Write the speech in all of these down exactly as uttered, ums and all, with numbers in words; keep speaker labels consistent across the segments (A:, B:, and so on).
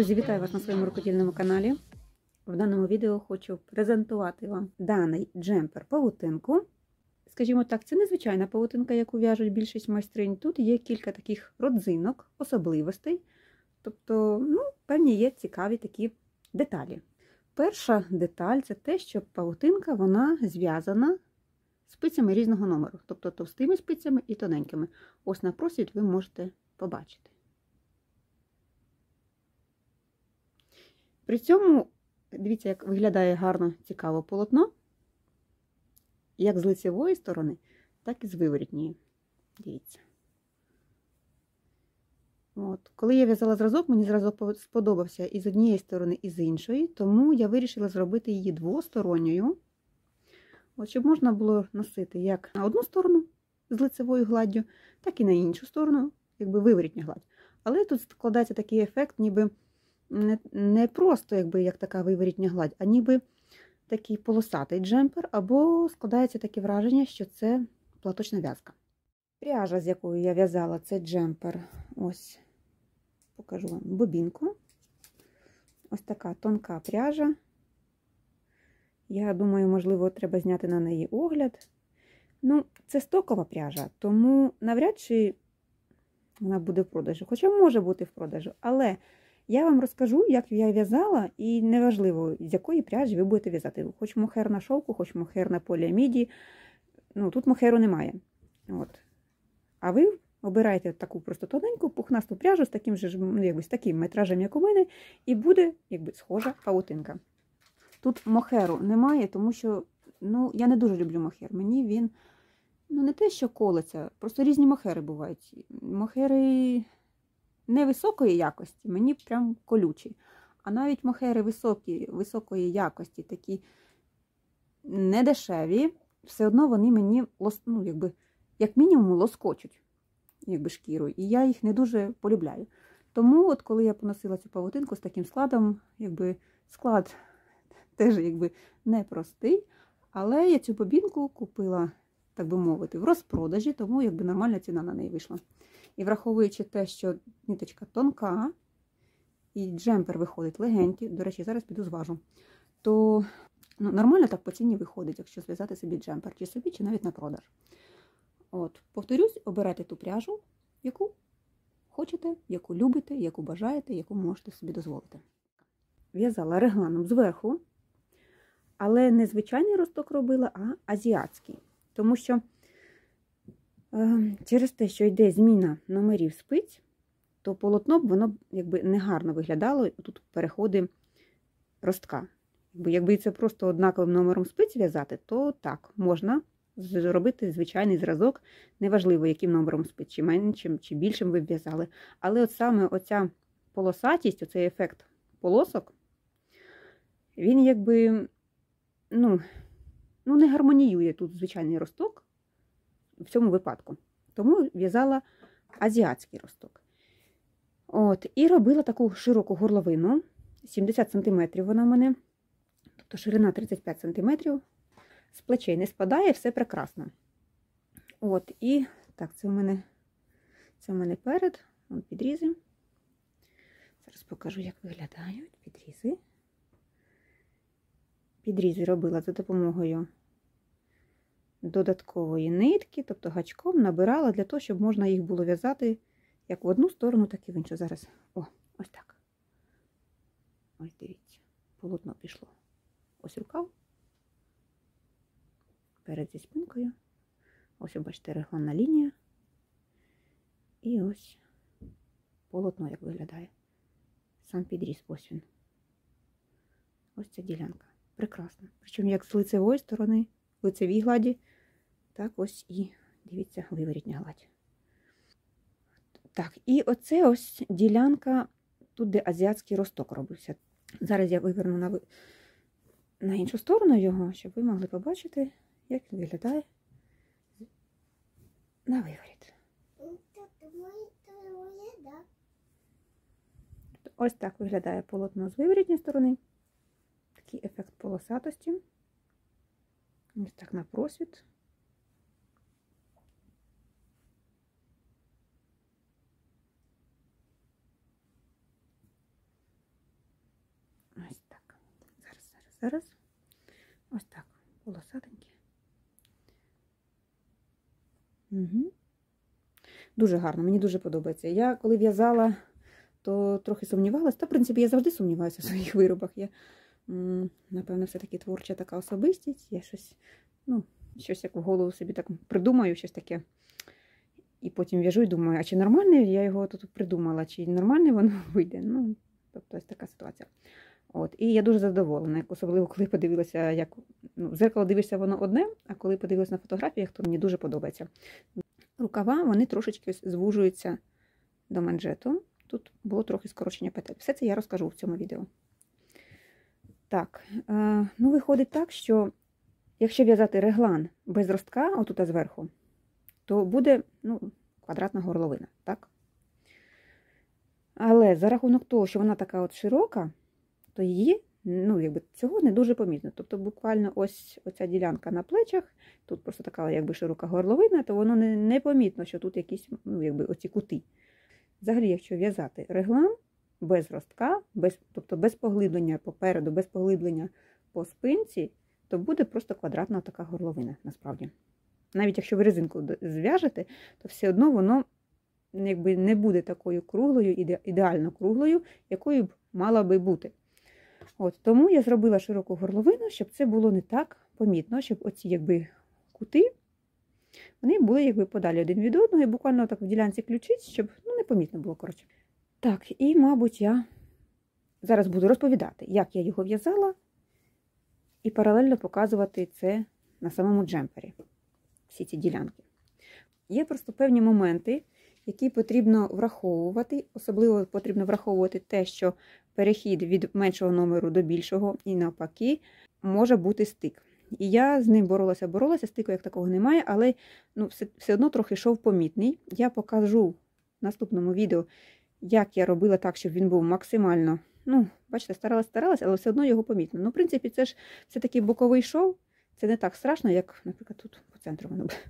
A: Друзі, вітаю вас на своєму рукодільному каналі. В даному відео хочу презентувати вам даний джемпер павутинку. Скажімо так, це незвичайна павутинка, яку в'яжуть більшість майстринь. Тут є кілька таких родзинок, особливостей. Тобто, ну, певні є цікаві такі деталі. Перша деталь – це те, що павутинка, вона зв'язана спицями різного номеру. Тобто товстими спицями і тоненькими. Ось на просвіт ви можете побачити. При цьому, дивіться, як виглядає гарно, цікаво полотно, як з лицевої сторони, так і з виворітньої. Дивіться. От. Коли я в'язала зразок, мені зразок сподобався і з однієї сторони, і з іншої, тому я вирішила зробити її двосторонньою, от, щоб можна було носити як на одну сторону з лицевою гладдю, так і на іншу сторону, якби виворітня гладь. Але тут складається такий ефект, ніби Не, не просто якби, як така виворітня гладь, а ніби такий полосатий джемпер, або складається таке враження, що це платочна в'язка. Пряжа, з якою я в'язала цей джемпер, ось, покажу вам бобінку. Ось така тонка пряжа. Я думаю, можливо, треба зняти на неї огляд. Ну, це стокова пряжа, тому навряд чи вона буде в продажу. Хоча може бути в продажу, але я вам розкажу, як я в'язала, і неважливо, з якої пряжі ви будете в'язати. Хоч мохер на шовку, хоч мохер на поліаміді. Ну, тут мохеру немає. От. А ви обираєте таку просто тоненьку, пухнасту пряжу з таким же, ну, якби, з таким метражем, як у мене, і буде, якби, схожа павутинка. Тут мохеру немає, тому що, ну, я не дуже люблю мохер. Мені він, ну, не те, що колеться, просто різні мохери бувають. Мохери невисокої якості, мені прям колючі. А навіть мохери високі, високої якості, такі недешеві, все одно вони мені, ну, якби, як мінімум, лоскочуть, якби, шкіру. І я їх не дуже полюбляю. Тому, от, коли я поносила цю павутинку з таким складом, якби, склад теж, якби, непростий, але я цю бобінку купила, так би мовити, в розпродажі, тому, якби, нормальна ціна на неї вийшла. І враховуючи те, що ниточка тонка, і джемпер виходить легенький, до речі, зараз піду зважу, то, ну, нормально так по ціні виходить, якщо зв'язати собі джемпер, чи собі, чи навіть на продаж. От, повторюсь, обирайте ту пряжу, яку хочете, яку любите, яку бажаєте, яку можете собі дозволити. В'язала регланом зверху, але не звичайний росток робила, а азіатський. Тому що через те, що йде зміна номерів спиць, то полотно б воно, якби, негарно виглядало, тут переходи ростка. Якби, якби це просто однаковим номером спиць в'язати, то так, можна зробити звичайний зразок, неважливо, яким номером спиць, чи меншим, чи більшим ви в'язали. Але от саме оця полосатість, оцей ефект полосок, він, якби, ну, ну не гармоніює тут звичайний росток, в цьому випадку. Тому в'язала азіатський росток. От, і робила таку широку горловину, сімдесят сантиметрів вона в мене, тобто ширина тридцять п'ять сантиметрів, з плечей не спадає, все прекрасно. От, і, так, це в мене, це в мене перед, вон підрізи. Зараз покажу, як виглядають підрізи. Підрізи робила за допомогою додаткової нитки, тобто гачком набирала для того, щоб можна їх було в'язати як в одну сторону, так і в іншу. Зараз, о, ось так. Ось дивіться, полотно пішло. Ось рукав, перед зі спинкою. Ось, бачите, регланна лінія. І ось полотно, як виглядає. Сам підріз, ось він. Ось ця ділянка. Прекрасно. Причому як з лицевої сторони, в лицевій гладі, так ось і, дивіться, виворітня гладь. Так, і оце ось ділянка, тут де азіатський росток робився. Зараз я виверну на, на іншу сторону його, щоб ви могли побачити, як він виглядає на виворіт. Ось так виглядає полотно з виворітньої сторони. Такий ефект полосатості. Ось так на просвіт. зараз. Ось так, полосатенькі. Угу. Дуже гарно, мені дуже подобається. Я коли в'язала, то трохи сумнівалася. Та, в принципі, я завжди сумніваюся в своїх виробах. Я, напевно, все-таки творча така особистість. Я щось, ну, щось як в голову собі так придумаю, щось таке. І потім в'яжу і думаю, а чи нормальне я його тут придумала, чи нормальне воно вийде. Ну, тобто ось така ситуація. От. І я дуже задоволена, особливо коли подивилася, як ну, в зеркало дивишся, воно одне, а коли подивилася на фотографіях, то мені дуже подобається. Рукава, вони трошечки звужуються до манжету. Тут було трохи скорочення петель. Все це я розкажу в цьому відео. Так, е, ну виходить так, що якщо в'язати реглан без ростка, отут зверху, то буде ну, квадратна горловина, так? Але за рахунок того, що вона така от широка, то її, ну, якби цього не дуже помітно. Тобто буквально ось оця ділянка на плечах, тут просто така якби широка горловина, то воно не, не помітно, що тут якісь, ну, якби оці кути. Взагалі, якщо в'язати реглан без ростка, без, тобто без поглиблення попереду, без поглиблення по спинці, то буде просто квадратна така горловина, насправді. Навіть якщо ви резинку зв'яжете, то все одно воно якби не буде такою круглою, ідеально круглою, якою б мала би бути. От, тому я зробила широку горловину, щоб це було не так помітно, щоб оці якби кути, вони були якби подалі один від одного, і буквально так в ділянці ключиць, щоб ну, не помітно було, коротше. Так, і, мабуть, я зараз буду розповідати, як я його в'язала, і паралельно показувати це на самому джемпері, всі ці ділянки. Є просто певні моменти, які потрібно враховувати. Особливо потрібно враховувати те, що перехід від меншого номеру до більшого і навпаки може бути стик. І я з ним боролася, боролася, стику як такого немає, але ну, все, все одно трохи шов помітний. Я покажу в наступному відео, як я робила так, щоб він був максимально, ну, бачите, старалась, старалась, але все одно його помітно. Ну, в принципі, це ж все-таки боковий шов, це не так страшно, як, наприклад, тут по центру воно буде.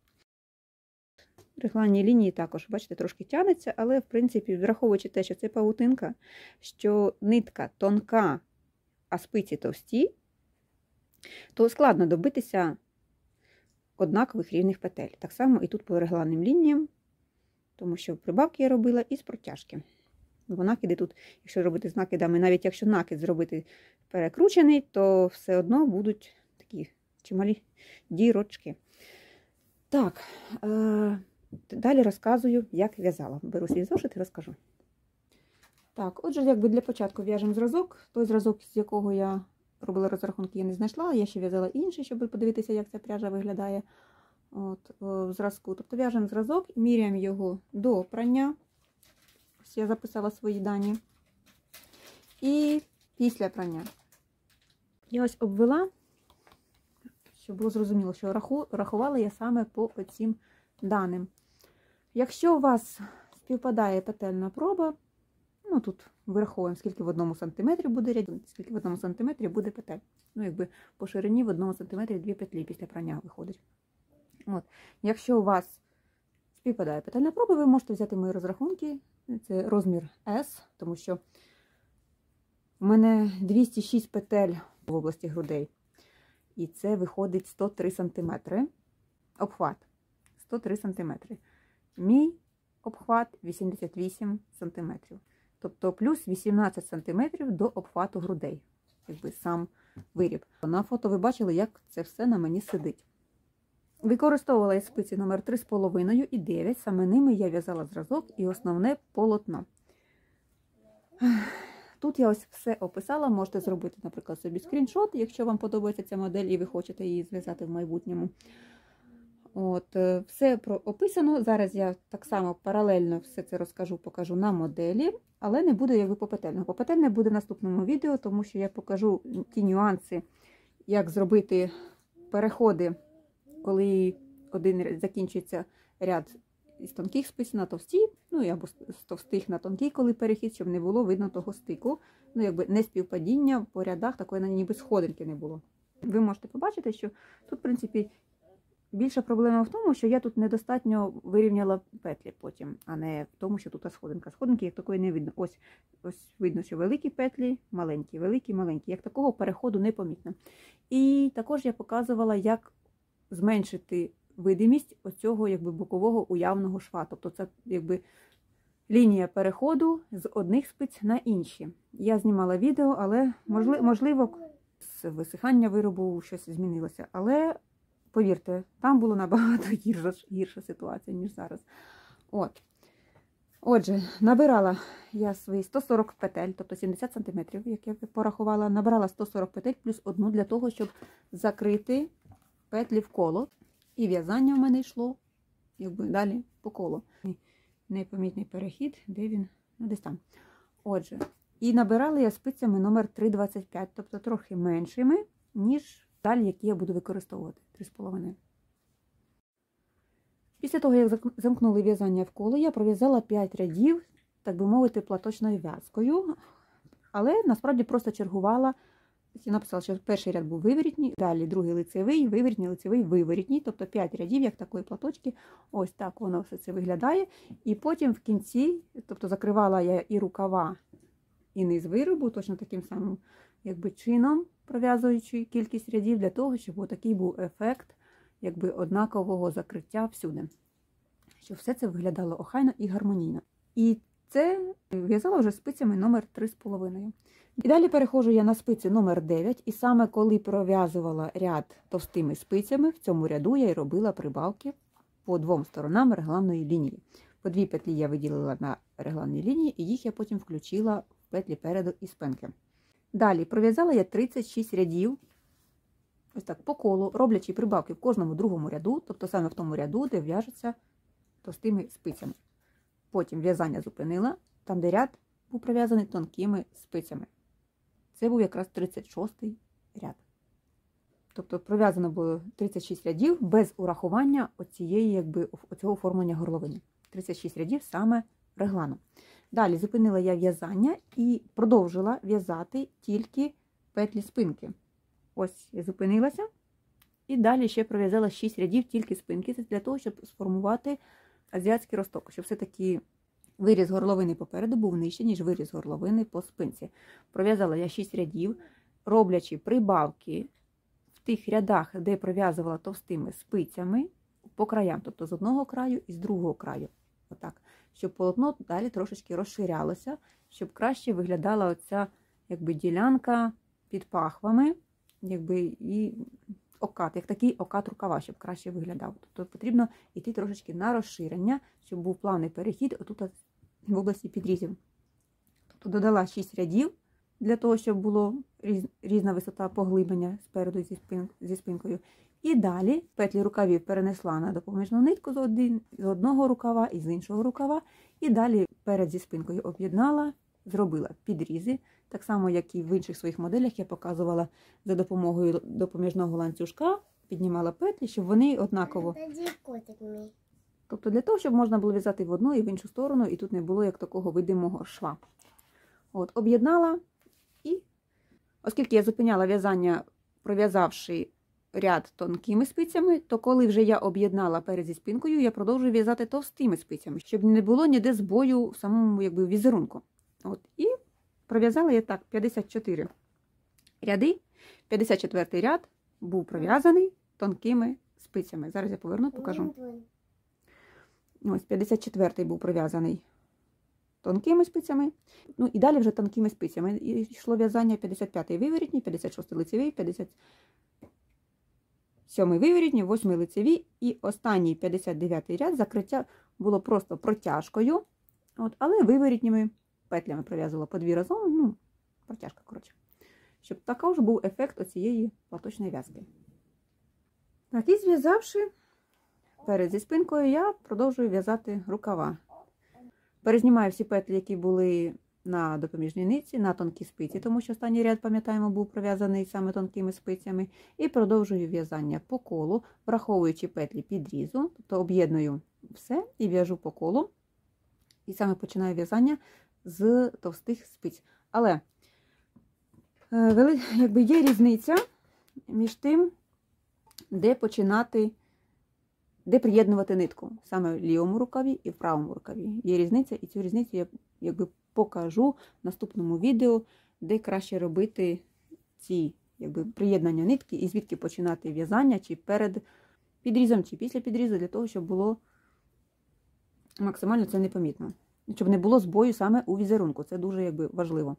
A: Регланні лінії також, бачите, трошки тягнеться, але, в принципі, враховуючи те, що це павутинка, що нитка тонка, а спиці товсті, то складно добитися однакових рівних петель. Так само і тут по регланним лініям, тому що прибавки я робила із протяжки. Бо накиди тут, якщо робити з накидами, навіть якщо накид зробити перекручений, то все одно будуть такі чималі дірочки. Так, е далі розказую, як в'язала. Беру свій зошит і розкажу. Так, отже, якби для початку в'яжемо зразок. Той зразок, з якого я робила розрахунки, я не знайшла. Я ще в'язала інший, щоб подивитися, як ця пряжа виглядає от, в зразку. Тобто в'яжемо зразок, міряємо його до прання. Ось я записала свої дані. І після прання. Я ось обвела, щоб було зрозуміло, що раху, рахувала я саме по цим даним. Якщо у вас співпадає петельна проба, ну тут вираховуємо, скільки в одному сантиметрі буде ряд, скільки в одному сантиметрі буде петель. Ну, якби по ширині в одному сантиметрі дві петлі після прання виходить. От. Якщо у вас співпадає петельна проба, ви можете взяти мої розрахунки. Це розмір S, тому що в мене двісті шість петель в області грудей. І це виходить сто три сантиметри. Обхват сто три сантиметри. Мій обхват вісімдесят вісім сантиметрів. Тобто плюс вісімнадцять сантиметрів до обхвату грудей. Якби сам виріб. На фото ви бачили, як це все на мені сидить. Використовувала я спиці номер три з половиною і дев'ять. Саме ними я в'язала зразок і основне полотно. Тут я ось все описала. Можете зробити, наприклад, собі скріншот, якщо вам подобається ця модель і ви хочете її зв'язати в майбутньому. От, все про описано. Зараз я так само паралельно все це розкажу, покажу на моделі, але не буде якби попетельно. Попетельне буде в наступному відео, тому що я покажу ті нюанси, як зробити переходи, коли один закінчується ряд із тонких спиць на товсті, ну або з товстих на тонкий, коли перехід, щоб не було видно того стику. Ну, якби не співпадіння по рядах, такої ніби сходинки не було. Ви можете побачити, що тут, в принципі, більша проблема в тому, що я тут недостатньо вирівняла петлі потім, а не в тому, що тут сходинка. Сходинки як такої не видно. Ось, ось видно, що великі петлі, маленькі, великі, маленькі. Як такого переходу не помітно. І також я показувала, як зменшити видимість оцього якби бокового уявного шва. Тобто це якби лінія переходу з одних спиць на інші. Я знімала відео, але можливо, можливо з висихання виробу щось змінилося. Але повірте, там було набагато гірша, гірша ситуація, ніж зараз. От. Отже, набирала я свої сто сорок петель, тобто сімдесят сантиметрів, як я порахувала. Набирала сто сорок петель плюс одну для того, щоб закрити петлі в коло. І в'язання в мене йшло якби далі по колу. Непомітний перехід, де він? Ну, десь там. Отже, і набирала я спицями номер три двадцять п'ять, тобто трохи меншими, ніж далі, які я буду використовувати, три з половиною. Після того, як замкнули в'язання в коло, я пров'язала п'ять рядів, так би мовити, платочною в'язкою, але насправді просто чергувала. Я написала, що перший ряд був виворітній, далі другий лицевий, виворітній, лицевий, виворітній, тобто п'ять рядів, як такої платочки. Ось так воно все це виглядає. І потім в кінці, тобто закривала я і рукава, і низ виробу, точно таким самим якби чином, пров'язуючи кількість рядів, для того, щоб отакий був ефект якби однакового закриття всюди. Щоб все це виглядало охайно і гармонійно. І це в'язала вже спицями номер три з половиною. І далі переходжу я на спиці номер дев'ять, і саме коли пров'язувала ряд товстими спицями, в цьому ряду я й робила прибавки по двом сторонам регланної лінії. По дві петлі я виділила на регланній лінії, і їх я потім включила в петлі переду і спинки. Далі пров'язала я тридцять шість рядів, ось так по колу, роблячи прибавки в кожному другому ряду, тобто саме в тому ряду, де в'яжеться товстими спицями. Потім в'язання зупинила, там де ряд був пров'язаний тонкими спицями. Це був якраз тридцять шостий ряд. Тобто пров'язано було тридцять шість рядів без урахування оцієї, якби, оцього оформлення горловини. тридцять шість рядів саме регланом. Далі зупинила я в'язання і продовжила в'язати тільки петлі спинки. Ось я зупинилася. І далі ще пров'язала шість рядів тільки спинки. Це для того, щоб сформувати азіатський росток. Щоб все-таки виріз горловини попереду був нижче, ніж виріз горловини по спинці. Пров'язала я шість рядів, роблячи прибавки в тих рядах, де пров'язувала товстими спицями по краям, тобто з одного краю і з другого краю. Отак. Щоб полотно далі трошечки розширялося, щоб краще виглядала оця якби ділянка під пахвами, якби і окат, як такий окат рукава, щоб краще виглядав. Тобто потрібно йти трошечки на розширення, щоб був плавний перехід отут в області підрізів. Тобто додала шість рядів для того, щоб було різ, різна висота поглиблення спереду зі, спин, зі спинкою. І далі петлі рукавів перенесла на допоміжну нитку з, один, з одного рукава і з іншого рукава. І далі перед зі спинкою об'єднала, зробила підрізи. Так само, як і в інших своїх моделях, я показувала за допомогою допоміжного ланцюжка, піднімала петлі, щоб вони однаково. Тобто для того, щоб можна було в'язати в одну і в іншу сторону, і тут не було як такого видимого шва. От, об'єднала, і оскільки я зупиняла в'язання, пров'язавши ряд тонкими спицями, то коли вже я об'єднала перед зі спинкою, я продовжую в'язати товстими спицями, щоб не було ніде збою в самому якби, візерунку. От, і пров'язала я так п'ятдесят чотири ряди. п'ятдесят четвертий ряд був пров'язаний тонкими спицями. Зараз я поверну, покажу. Ось п'ятдесят четвертий був пров'язаний тонкими спицями. Ну і далі вже тонкими спицями. І йшло в'язання п'ятдесят п'ятий виворітній, п'ятдесят шостий лицевий, п'ятдесят сьомий виворітній, восьмий лицевий і останній п'ятдесят дев'ятий ряд закриття було просто протяжкою, от, але виворітніми петлями пров'язувала по дві разом, ну, протяжка, коротше. Щоб також був ефект оцієї платочної в'язки. Так, і зв'язавши перед зі спинкою, я продовжую в'язати рукава. Перезнімаю всі петлі, які були на допоміжній нитці, на тонкі спиці, тому що останній ряд, пам'ятаємо, був пров'язаний саме тонкими спицями. І продовжую в'язання по колу, враховуючи петлі підрізу, тобто об'єдную все і в'яжу по колу. І саме починаю в'язання з товстих спиць. Але якби є різниця між тим, де починати де приєднувати нитку, саме в лівому рукаві і в правому рукаві. Є різниця, і цю різницю я якби покажу в наступному відео, де краще робити ці якби приєднання нитки і звідки починати в'язання, чи перед підрізом, чи після підрізу, для того, щоб було максимально це непомітно. Щоб не було збою саме у візерунку. Це дуже якби важливо.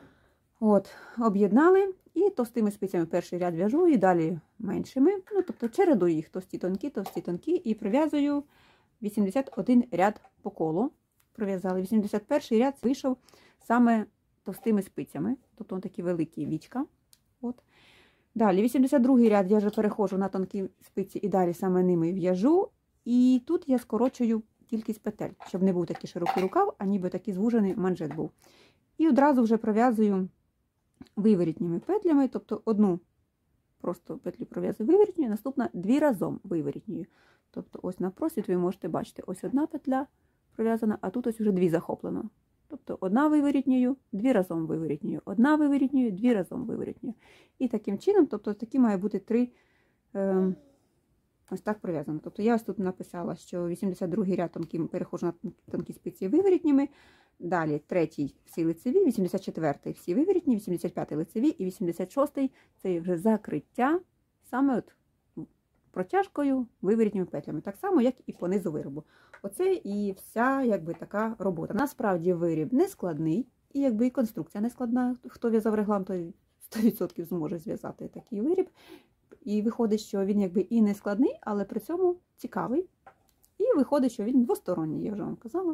A: От, об'єднали і товстими спицями перший ряд в'яжу, і далі меншими. Ну, тобто чередую їх товсті тонкі, товсті тонкі, і пров'язую вісімдесят один ряд по колу. Пров'язали. вісімдесят перший ряд вийшов саме товстими спицями, тобто такі великі вічка. От. Далі вісімдесят другий ряд я вже переходжу на тонкі спиці і далі саме ними в'яжу. І тут я скорочую кількість петель, щоб не був такий широкий рукав, а ніби такий звужений манжет був. І одразу вже пров'язую виворітніми петлями, тобто одну просто петлю пров'язую виворітньою, наступна дві разом виворітньою. Тобто ось на просвіт ви можете бачити, ось одна петля пров'язана, а тут ось вже дві захоплено. Тобто одна виворітньою, дві разом виворітньою, одна виворітньою, дві разом виворітньою. І таким чином, тобто такі має бути три, е, ось так пров'язано. Тобто я ось тут написала, що вісімдесят другий ряд тонкі, переходжу на тонкі спиці виворітніми, далі третій всі лицеві, вісімдесят четвертий всі виворітні, вісімдесят п'ятий лицеві і вісімдесят шостий це вже закриття саме от протяжкою виворітніми петлями. Так само, як і по низу виробу. Оце і вся якби така робота. Насправді виріб не складний, і якби і конструкція не складна. Хто в'язав реглан, той сто відсотків зможе зв'язати такий виріб. І виходить, що він якби і не складний, але при цьому цікавий. І виходить, що він двосторонній, я вже вам казала.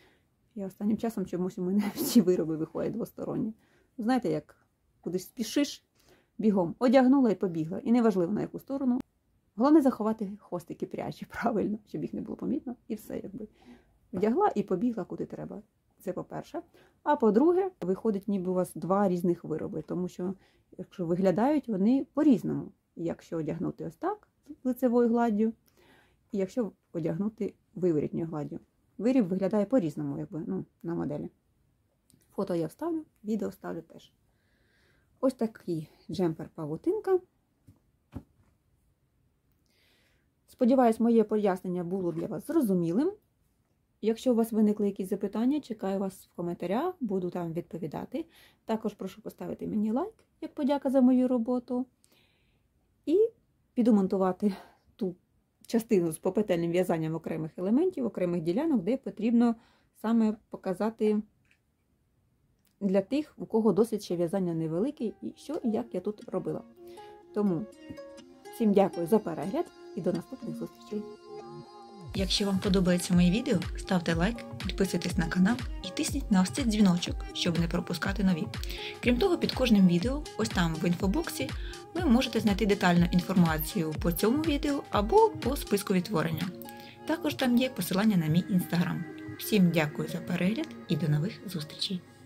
A: Я останнім часом чомусь у мене всі вироби виходять двосторонні. Знаєте, як кудись спішиш, бігом одягнула і побігла. І неважливо, на яку сторону. Головне заховати хвостики пряжі, правильно, щоб їх не було помітно. І все, якби. Вдягла і побігла, куди треба. Це по-перше. А по-друге, виходить, ніби у вас два різних вироби. Тому що, якщо виглядають, вони по-різному. Якщо одягнути ось так, лицевою гладдю, і якщо одягнути виворітньою гладдю. Виріб виглядає по-різному, якби, ну, на моделі. Фото я вставлю, відео вставлю теж. Ось такий джемпер-павутинка. Сподіваюсь, моє пояснення було для вас зрозумілим. Якщо у вас виникли якісь запитання, чекаю вас в коментарях, буду там відповідати. Також прошу поставити мені лайк, як подяка за мою роботу. І піду монтувати ту частину з попетельним в'язанням окремих елементів, окремих ділянок, де потрібно саме показати для тих, у кого досвід ще в'язання невеликий, і що і як я тут робила. Тому всім дякую за перегляд і до наступних зустрічей.
B: Якщо вам подобається моє відео, ставте лайк, підписуйтесь на канал і тисніть на ось цей дзвіночок, щоб не пропускати нові. Крім того, під кожним відео, ось там в інфобоксі, ви можете знайти детальну інформацію по цьому відео або по списку відтворення. Також там є посилання на мій інстаграм. Всім дякую за перегляд і до нових зустрічей!